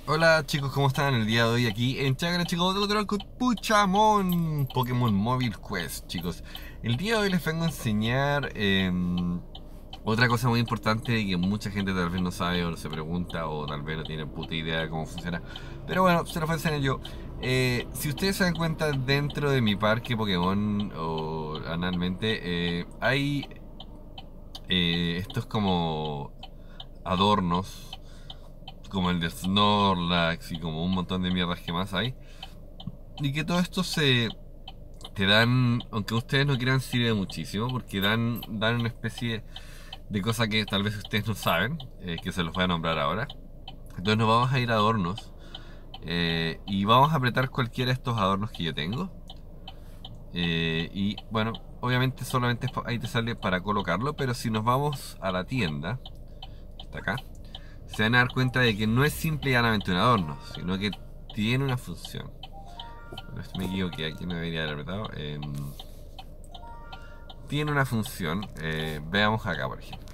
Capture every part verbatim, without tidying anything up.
Hola chicos, ¿cómo están? El día de hoy aquí en Chagra, chicos, del otro con Puchamón Pokémon Mobile Quest, chicos. El día de hoy les vengo a enseñar eh, otra cosa muy importante que mucha gente tal vez no sabe o no se pregunta o tal vez no tiene puta idea de cómo funciona. Pero bueno, se lo voy a enseñar yo. Eh, si ustedes se dan cuenta, dentro de mi parque Pokémon o anualmente eh, hay eh, estos como adornos como el de Snorlax y como un montón de mierdas que más hay. Y que todo esto se te dan, aunque ustedes no quieran, sirve muchísimo porque dan, dan una especie de cosa que tal vez ustedes no saben, eh, que se los voy a nombrar ahora. Entonces nos vamos a ir a adornos eh, y vamos a apretar cualquiera de estos adornos que yo tengo. Eh, y bueno, obviamente solamente ahí te sale para colocarlo, pero si nos vamos a la tienda, que está acá, se van a dar cuenta de que no es simple y llanamente un adorno, sino que tiene una función. Bueno, esto me equivoqué, aquí no debería haber apretado. Eh, tiene una función, eh, veamos acá por ejemplo.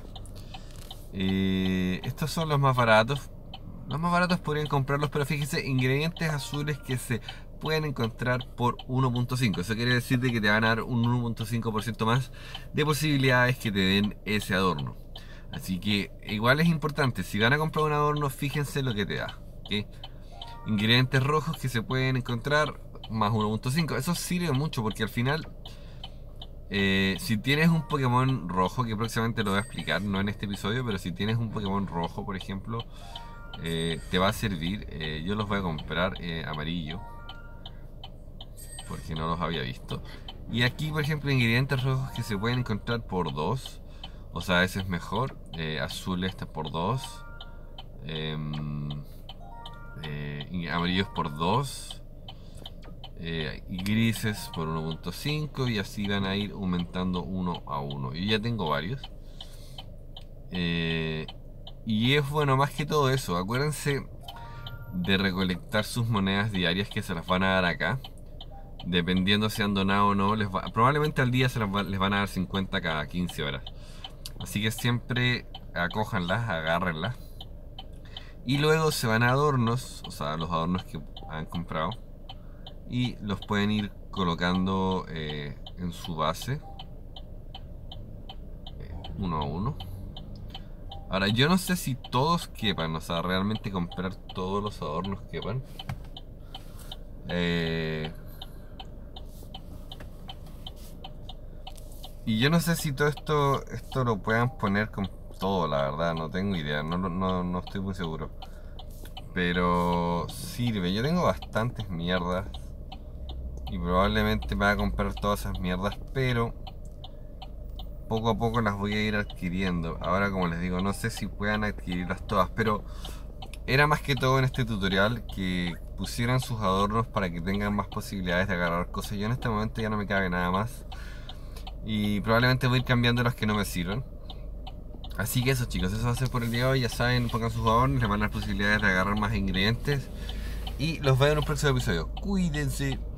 Eh, estos son los más baratos. Los más baratos podrían comprarlos, pero fíjense, ingredientes azules que se pueden encontrar por uno punto cinco. Eso quiere decir de que te van a dar un uno punto cinco por ciento más de posibilidades que te den ese adorno. Así que igual es importante, si van a comprar un adorno, fíjense lo que te da. ¿Okay? Ingredientes rojos que se pueden encontrar más uno punto cinco. Eso sirve mucho porque al final, eh, si tienes un Pokémon rojo, que próximamente lo voy a explicar, no en este episodio, pero si tienes un Pokémon rojo, por ejemplo, eh, te va a servir. Eh, yo los voy a comprar eh, amarillo porque no los había visto. Y aquí, por ejemplo, ingredientes rojos que se pueden encontrar por dos. O sea, ese es mejor. Eh, azul este por dos. Eh, eh, amarillos por dos. Eh, y grises por uno punto cinco. Y así van a ir aumentando uno a uno. Yo ya tengo varios. Eh, y es bueno, más que todo eso. Acuérdense de recolectar sus monedas diarias que se las van a dar acá. Dependiendo si han donado o no, les va, probablemente al día se les, va, les van a dar cincuenta cada quince horas. Así que siempre acójanlas, agárrenlas. Y luego se van a adornos, o sea, los adornos que han comprado. Y los pueden ir colocando eh, en su base, eh, uno a uno. Ahora, yo no sé si todos quepan, o sea, realmente comprar todos los adornos quepan. Eh, Y yo no sé si todo esto esto lo puedan poner con todo, la verdad, no tengo idea, no, no, no estoy muy seguro. Pero sirve, yo tengo bastantes mierdas y probablemente me voy a comprar todas esas mierdas, pero poco a poco las voy a ir adquiriendo. Ahora, como les digo, no sé si puedan adquirirlas todas, pero era más que todo en este tutorial que pusieran sus adornos para que tengan más posibilidades de agarrar cosas. Yo en este momento ya no me cabe nada más. Y probablemente voy a ir cambiando las que no me sirven. Así que eso, chicos, eso va a ser por el día de hoy. Ya saben, pongan sus adornos, les van a dar posibilidades de agarrar más ingredientes. Y los veo en un próximo episodio. Cuídense.